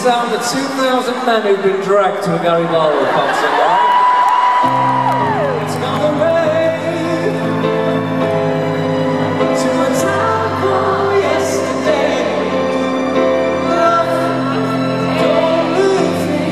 sound of 2,000 men who've been dragged to a Gary Barlow concert, right? It's gonna rain to a town called yesterday. Love, don't lose me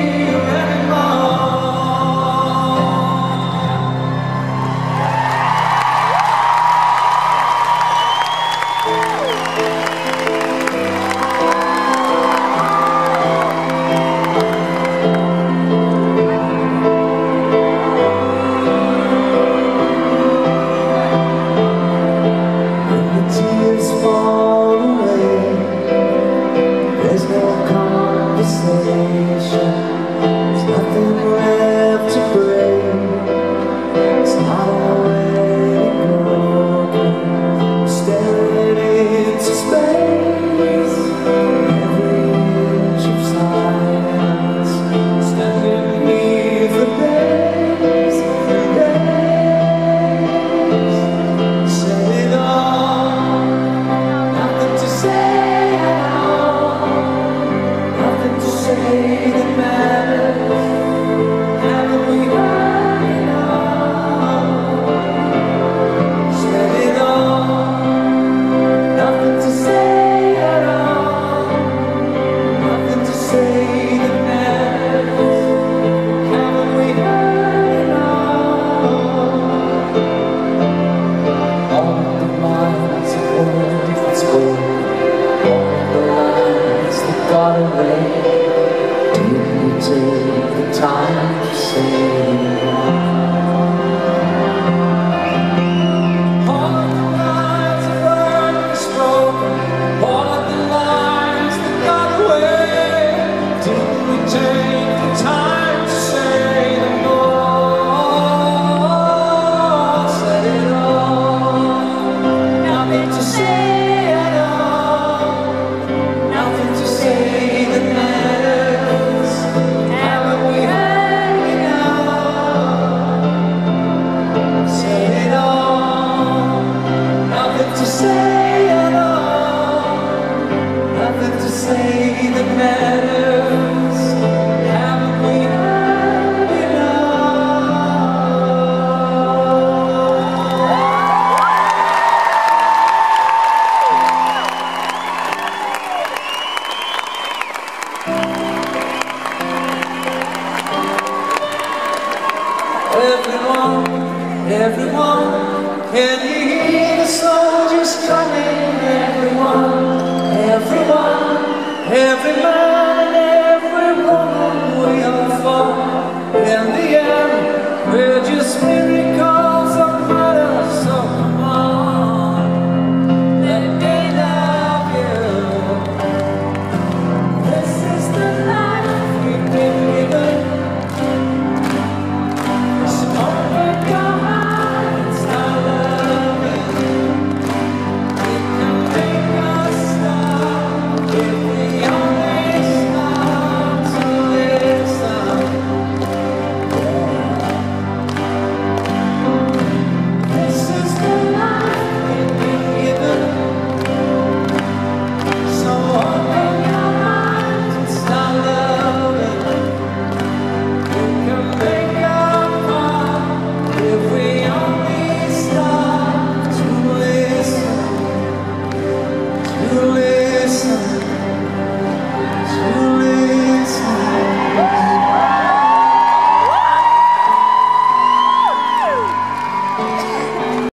there's nothing left to break. It's not already broken. Staring into space, every inch of silence, standing beneath the days, Set it all, nothing to say at all. Nothing to say that matters. Haven't we heard it all? Said it all. Nothing to say at all. Nothing to say that matters. Haven't we heard it all? All the miles of words that spoke, all the lines that got away. Take the time to say all of the lines that weren't spoken, all of the lines that got away. Didn't we take the time to say them all? Said it all, nothing to say at all. Nothing to say that matters. Haven't we heard it all? Said it all. Nothing to say at all. Nothing to say that matters. Haven't we heard it Everyone, can you hear the soldiers coming? Everyone, every man.